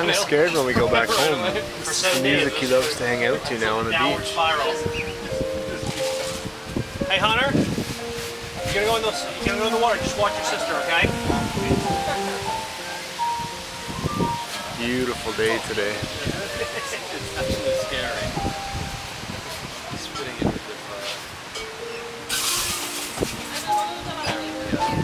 kind of scared when we go back home. It's the music he loves to hang out to now on the beach. Hey Hunter, you're gonna go in the water. Just watch your sister, okay? Beautiful day today. It's actually scary. Spitting into the